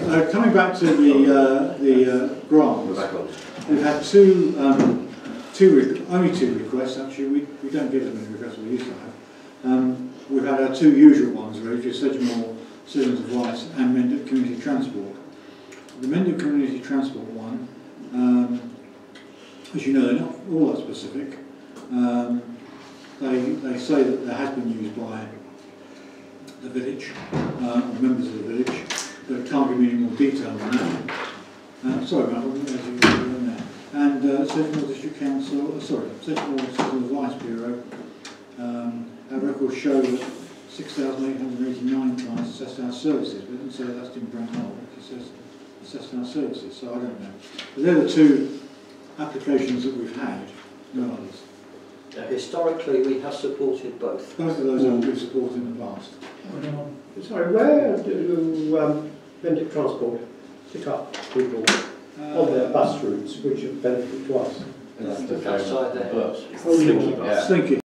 coming back to the grants, we've had only two requests actually. We don't get as many requests as we used to have. We've had our two usual ones really, just Sedgemoor Citizens Advice and Mendip Community Transport. The Mendip Community Transport one, as you know, they're not all that specific. They say that there has been used by the village, or members of the village, but it can't give me any more detail than that. Sorry, Matt, as you know there. And Sedgemoor District Council, Sedgemoor Citizens Advice Bureau, our records show that 6,889 clients assessed our services, but it doesn't say that's in Brent Knoll, it says assessed our services, so I don't know. But they're the two applications that we've had, no others. Historically, we have supported both. Both of those we've supported in the past. Sorry, where do Mendip Transport pick up people on their bus routes which have benefited to us? Outside there. Slinky.